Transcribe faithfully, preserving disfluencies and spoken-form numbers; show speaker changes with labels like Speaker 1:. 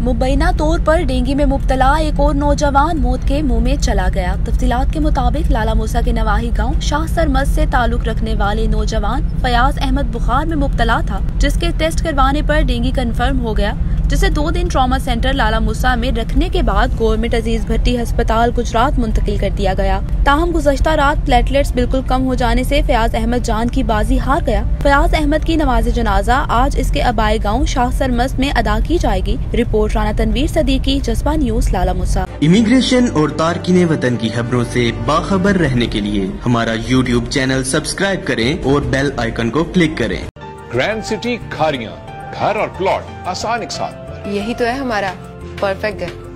Speaker 1: मुबैना तौर पर डेंगू में मुब्तला एक और नौजवान मौत के मुंह में चला गया। तफसीलात के मुताबिक लाला मूसा के नवाही गांव शाह सरमद से ताल्लुक रखने वाले नौजवान फयाज अहमद बुखार में मुब्तला था, जिसके टेस्ट करवाने पर डेंगू कंफर्म हो गया, जिसे दो दिन ट्रॉमा सेंटर लाला मूसा में रखने के बाद गवर्नमेंट अजीज भट्टी अस्पताल गुजरात मुंतकिल कर दिया गया। ताहम गुज़श्ता रात प्लेटलेट्स बिल्कुल कम हो जाने से फयाज अहमद जान की बाजी हार गया। फयाज अहमद की नमाज जनाजा आज इसके आबाई गाँव शाह सरमद में अदा की जाएगी। रिपोर्ट राना तनवीर सदीकी, जज्बा न्यूज, लाला मूसा।
Speaker 2: इमिग्रेशन और तारकीने वतन की खबरों से बाखबर रहने के लिए हमारा यूट्यूब चैनल सब्सक्राइब करें और बेल आइकन को क्लिक करें।
Speaker 3: ग्रैंड सिटी खारियां, घर और प्लॉट आसान एक साथ।
Speaker 4: यही तो है हमारा परफेक्ट घर।